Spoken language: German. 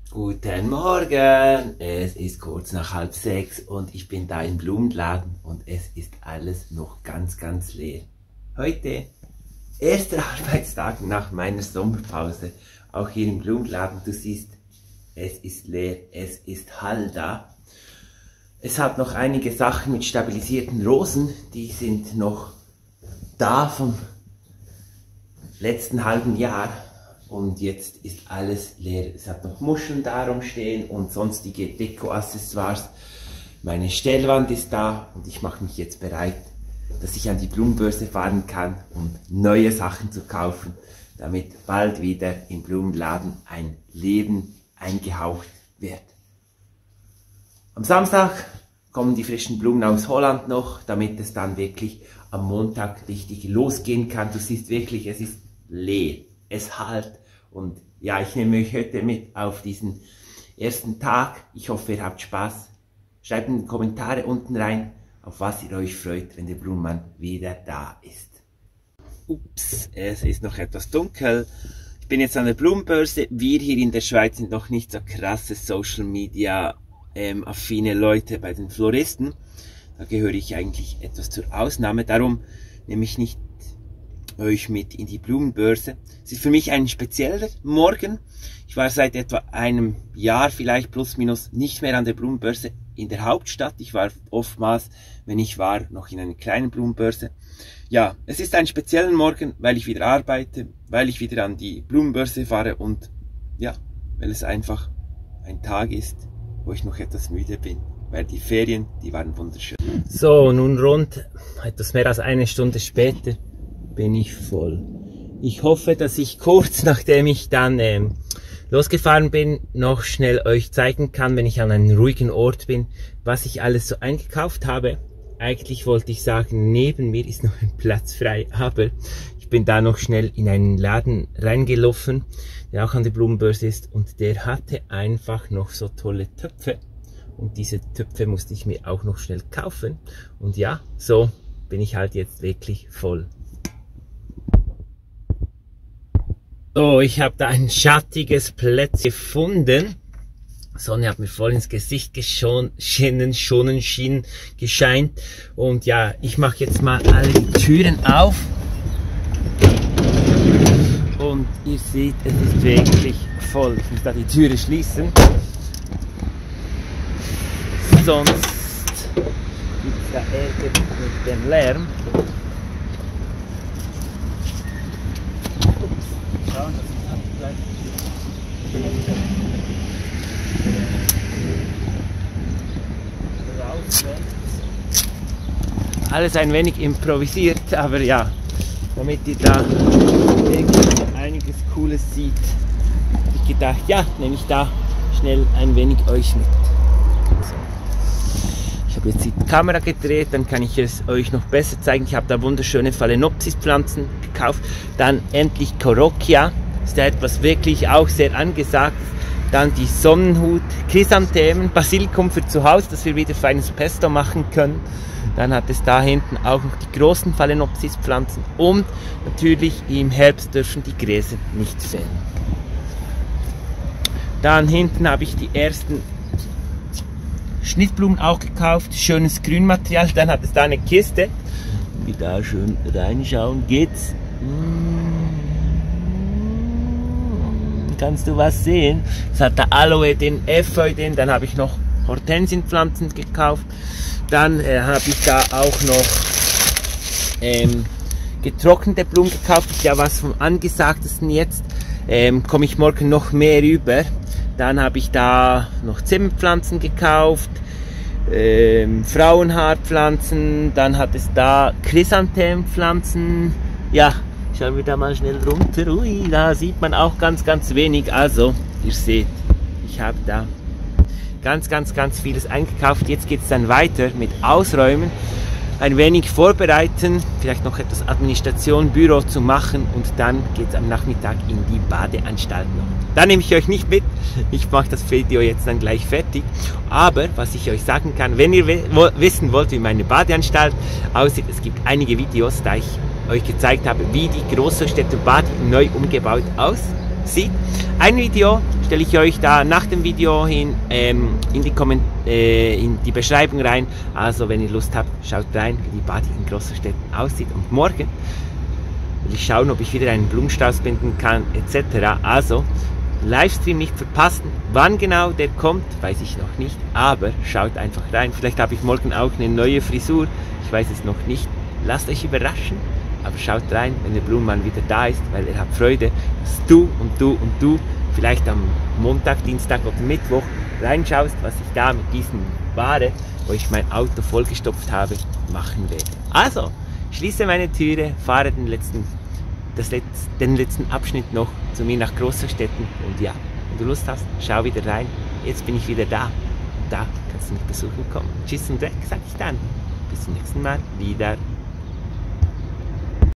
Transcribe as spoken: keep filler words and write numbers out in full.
Guten Morgen, es ist kurz nach halb sechs und ich bin da im Blumenladen und es ist alles noch ganz, ganz leer. Heute, erster Arbeitstag nach meiner Sommerpause, auch hier im Blumenladen. Du siehst, es ist leer, es ist Hall da. Es hat noch einige Sachen mit stabilisierten Rosen, die sind noch da vom letzten halben Jahr. Und jetzt ist alles leer. Es hat noch Muscheln da rumstehen und sonstige Deko-Accessoires. Meine Stellwand ist da und ich mache mich jetzt bereit, dass ich an die Blumenbörse fahren kann, um neue Sachen zu kaufen, damit bald wieder im Blumenladen ein Leben eingehaucht wird. Am Samstag kommen die frischen Blumen aus Holland noch, damit es dann wirklich am Montag richtig losgehen kann. Du siehst wirklich, es ist leer, es halt. Und ja, ich nehme euch heute mit auf diesen ersten Tag. Ich hoffe, ihr habt Spaß. Schreibt in die Kommentare unten rein, auf was ihr euch freut, wenn der Blumenmann wieder da ist. Ups, es ist noch etwas dunkel. Ich bin jetzt an der Blumenbörse. Wir hier in der Schweiz sind noch nicht so krasse Social Media ähm, affine Leute bei den Floristen. Da gehöre ich eigentlich etwas zur Ausnahme. Darum nehme ich nicht euch mit in die Blumenbörse. Es ist für mich ein spezieller Morgen. Ich war seit etwa einem Jahr vielleicht plus minus nicht mehr an der Blumenbörse in der Hauptstadt. Ich war oftmals, wenn ich war, noch in einer kleinen Blumenbörse. Ja, es ist ein spezieller Morgen, weil ich wieder arbeite, weil ich wieder an die Blumenbörse fahre und ja, weil es einfach ein Tag ist, wo ich noch etwas müde bin. Weil die Ferien, die waren wunderschön. So, nun rund etwas mehr als eine Stunde später bin ich voll. Ich hoffe, dass ich kurz nachdem ich dann ähm, losgefahren bin, noch schnell euch zeigen kann, wenn ich an einem ruhigen Ort bin, was ich alles so eingekauft habe. Eigentlich wollte ich sagen, neben mir ist noch ein Platz frei, aber ich bin da noch schnell in einen Laden reingelaufen, der auch an der Blumenbörse ist und der hatte einfach noch so tolle Töpfe und diese Töpfe musste ich mir auch noch schnell kaufen und ja, so bin ich halt jetzt wirklich voll. So, ich habe da ein schattiges Plätzchen gefunden. Die Sonne hat mir voll ins Gesicht geschienen, schonen, schien, gescheint. Und ja, ich mache jetzt mal alle Türen auf. Und ihr seht, es ist wirklich voll. Ich muss da die Türe schließen. Sonst gibt es da Ärger mit dem Lärm. Alles ein wenig improvisiert, aber ja, damit ihr da wirklich einiges Cooles seht, habe ich gedacht, ja, nehme ich da schnell ein wenig euch mit. So. Ich habe jetzt die Kamera gedreht, dann kann ich es euch noch besser zeigen. Ich habe da wunderschöne Phalaenopsis-Pflanzen gekauft. Dann endlich Corokia, ist da etwas wirklich auch sehr angesagt. Dann die Sonnenhut, Chrysanthemen, Basilikum für zu Hause, dass wir wieder feines Pesto machen können. Dann hat es da hinten auch noch die großen Phalaenopsis-Pflanzen und natürlich im Herbst dürfen die Gräser nicht fehlen. Dann hinten habe ich die ersten Schnittblumen auch gekauft, schönes Grünmaterial. Dann hat es da eine Kiste. Wie da schön reinschauen geht's. Kannst du was sehen? Es hat da Aloe, den Efeu, den. Dann habe ich noch Hortensienpflanzen gekauft. Dann äh, habe ich da auch noch ähm, getrocknete Blumen gekauft. Das ist ja was vom Angesagtesten jetzt. Ähm, komme ich morgen noch mehr rüber. Dann habe ich da noch Zimmerpflanzen gekauft, ähm, Frauenhaarpflanzen, dann hat es da Chrysanthemenpflanzen. Ja, schauen wir da mal schnell runter. Ui, da sieht man auch ganz, ganz wenig. Also, ihr seht, ich habe da ganz, ganz, ganz vieles eingekauft. Jetzt geht es dann weiter mit Ausräumen, ein wenig vorbereiten, vielleicht noch etwas Administration, Büro zu machen und dann geht es am Nachmittag in die Badeanstalt noch. Da nehme ich euch nicht mit, ich mache das Video jetzt dann gleich fertig, aber was ich euch sagen kann, wenn ihr wissen wollt, wie meine Badeanstalt aussieht, es gibt einige Videos, da ich euch gezeigt habe, wie die Großstädter Bad neu umgebaut aussieht. sieht. Ein Video stelle ich euch da nach dem Video hin ähm, in, die Komment äh, in die Beschreibung rein. Also wenn ihr Lust habt, schaut rein, wie die Batik in Grosserstetten aussieht. Und morgen will ich schauen, ob ich wieder einen Blumenstrauß binden kann, et cetera. Also Livestream nicht verpassen. Wann genau der kommt, weiß ich noch nicht. Aber schaut einfach rein. Vielleicht habe ich morgen auch eine neue Frisur. Ich weiß es noch nicht. Lasst euch überraschen. Aber schaut rein, wenn der Blumenmann wieder da ist, weil er hat Freude, dass du und du und du vielleicht am Montag, Dienstag oder Mittwoch reinschaust, was ich da mit diesem Ware, wo ich mein Auto vollgestopft habe, machen werde. Also, schließe meine Türe, fahre den letzten, das Letz-, den letzten Abschnitt noch zu mir nach Grosserstetten und ja, wenn du Lust hast, schau wieder rein. Jetzt bin ich wieder da. Da kannst du mich besuchen kommen. Tschüss und weg, sag ich dann. Bis zum nächsten Mal. Wieder.